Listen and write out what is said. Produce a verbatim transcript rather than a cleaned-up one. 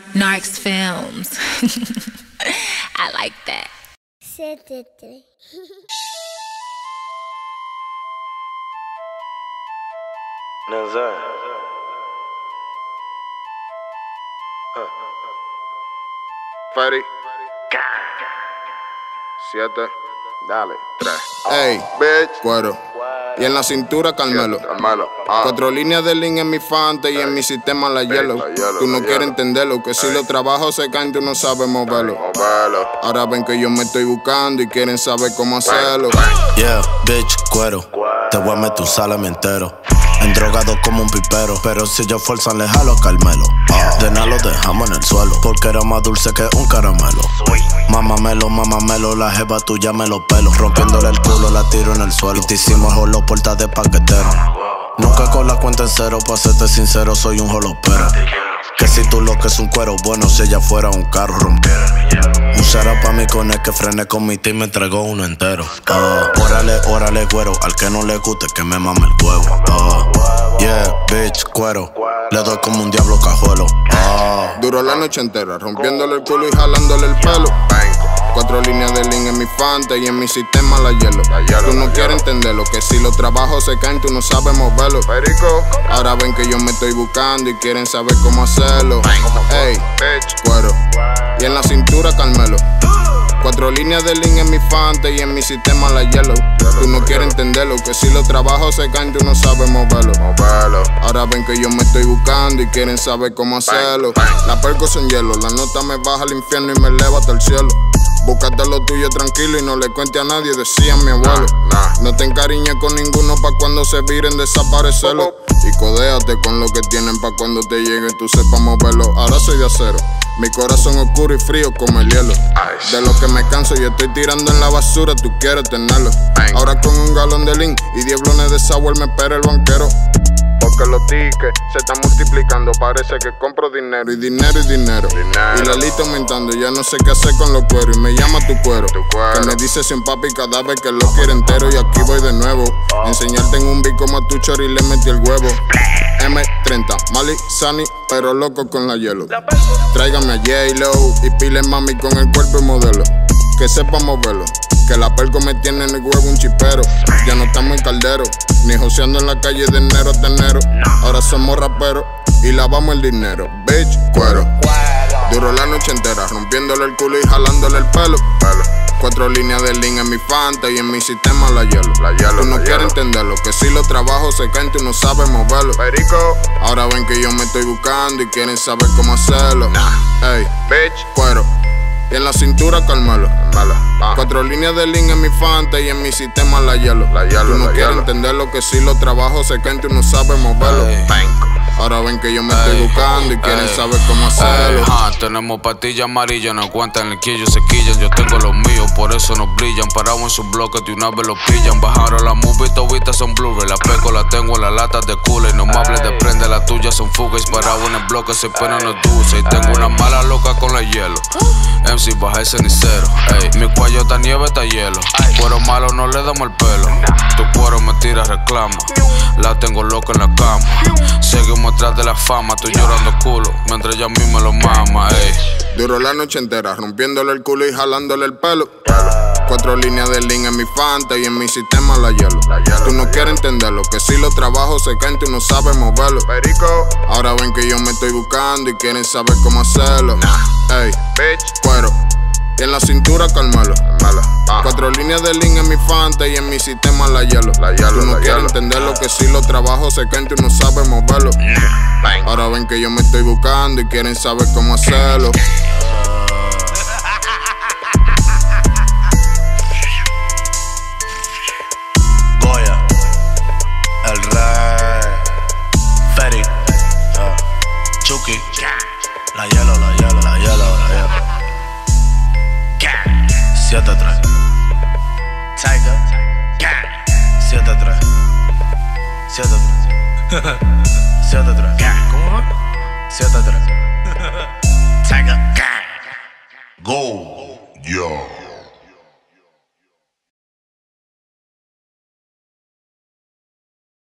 Narcs Films. I like that. Siéntete. Nazar. Huh. Freddy. Siete. Dale, tres. Ey, Bitch. cuero. Y en la cintura, Carmelo. Carmelo. Ah. Cuatro líneas de link en mi Fante y en mi sistema la hielo. la hielo, Tú no la quieres hielo. entenderlo, que si los trabajos se caen, tú no sabes moverlo. Movelo. Ahora ven que yo me estoy buscando y quieren saber cómo hacerlo. Yeah, bitch, cuero. Te voy a meter un salami entero. Endrogado como un pipero. Pero si ellos fuerzan, le jalo a Carmelo. Ah, de nada lo dejamos en el suelo. Porque era más dulce que un caramelo. Mamamelo, mamamelo, la jeva tuya me lo pelo. Rompiéndole el culo, la tiro en el suelo. Y te hicimos jolo, puerta de paquetero. Nunca con la cuenta en cero, pa' serte sincero, soy un jolopera. Que si tú lo que es un cuero bueno, si ella fuera un carro rompiera. Un shara pa' mi cone que frené con mi team, me entregó uno entero. Uh, órale, órale, güero, al que no le guste que me mame el huevo. Uh, yeah, bitch, cuero, le doy como un diablo cajuelo. Uh, Duró la noche entera, rompiéndole el culo y jalándole el pelo. Cuatro líneas de link en mi Fante y en mi sistema la hielo. Tú no quieres entenderlo, que si los trabajos se caen, tú no sabes moverlo. Perico. Ahora ven que yo me estoy buscando y quieren saber cómo hacerlo. Ey, Bitch. cuero. Y en la cintura, Carmelo. Cuatro líneas de link en mi Fante y en mi sistema la hielo. Tú no quieres entenderlo, que si los trabajos se caen, tú no sabes moverlo. Movelo. Ahora ven que yo me estoy buscando y quieren saber cómo hacerlo. La perco son hielo, la nota me baja al infierno y me eleva hasta el cielo. Búscate lo tuyo tranquilo y no le cuente a nadie, decía mi abuelo. Nah. No te encariñes con ninguno pa' cuando se viren desaparecerlo. Y codéate con lo que tienen pa' cuando te lleguen tú sepas moverlo. Ahora soy de acero, mi corazón oscuro y frío como el hielo. De lo que me canso y estoy tirando en la basura, tú quieres tenerlo. Ahora con un galón de lean y diez blones de sour me espera el banquero. Porque los tickets se están multiplicando, parece que compro dinero y dinero y dinero. Dinero. Y la lista aumentando, ya no sé qué hacer con los cueros. Y me llama tu cuero, Tu cuero. que me dice sin papi cada vez que lo quiere entero. Y aquí voy de nuevo, enseñarte en un beat como a tu chori le metí el huevo. M treinta, Mali, Sunny, pero loco con la hielo. Tráigame a J-Lo y pile mami con el cuerpo y modelo. Que sepa moverlo, que la perco me tiene en el huevo un chipero. Ya no estamos en caldero, ni joseando en la calle de enero hasta enero. Ahora somos raperos y lavamos el dinero. Bitch, cuero. Duró la noche entera, rompiéndole el culo y jalándole el pelo. Cuatro líneas de link en mi Fante y en mi sistema la hielo. La hielo, Tú no la quieres hielo. entenderlo, que si los trabajos se caen, tú no sabes moverlo. Perico. Ahora ven que yo me estoy buscando y quieren saber cómo hacerlo. Ey, Bitch. cuero. Y en la cintura, Carmelo. Mala. Ah. Cuatro líneas de link en mi Fante y en mi sistema la hielo. La hielo, Tú no la quieres hielo. entenderlo, que si los trabajos se caen, tú no sabes moverlo. Ey. Ahora ven que yo me estoy Ey. buscando y quieren Ey. saber cómo hacerlo. Ey, ah, tenemos pastillas amarillas, no aguantan el quillo, se quillan. Yo tengo los míos, por eso nos brillan. Parados en sus bloques, de una vez los pillan. Bajaron las movies, todas son blu-ray. La peco la tengo en las latas de cooler. No me hables de prende, las tuyas son fugas. Parado en el bloque, se penan los dulces. Y tengo una mala loca con la hielo. M C baja el cenicero. Ey, mi cuello está nieve, está hielo. Cuero malo, no le damos el pelo. Tu cuero me tira reclama. La tengo loca en la cama. Seguimos atrás de la fama, estoy llorando culo mientras ella a mí me lo mama, ey. Duró la noche entera, rompiéndole el culo y jalándole el pelo. Cuatro líneas de link en mi Fante y en mi sistema la hielo. hielo, Tú no la quieres entenderlo, que si los trabajos se caen, tú no sabes moverlo. Perico. Ahora ven que yo me estoy buscando y quieren saber cómo hacerlo. Ey, Bitch. cuero. Y en la cintura, Carmelo. Mala. Ah. Cuatro líneas de link en mi Fante y en mi sistema la hielo. La hielo, Tú no la quieres hielo. entenderlo, que si los trabajos se caen, tú no sabes moverlo. Bang. Ahora ven que yo me estoy buscando y quieren saber cómo hacerlo. Goya, el rey, Freddy, uh, Chucky, la hielo, la hielo, la hielo, la hielo. siete tres, Tiger, siete tres, siete tres, siete tres, ¿cómo va? siete tres, Tiger, go, yo.